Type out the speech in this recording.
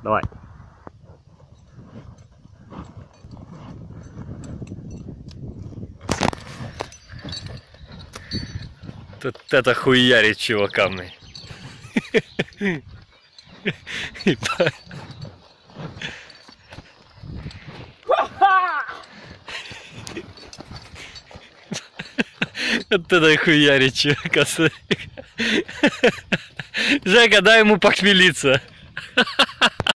Давай. Тут это хуярит чувакам. Вот это хуярит чувака. Жека, дай ему похмелиться.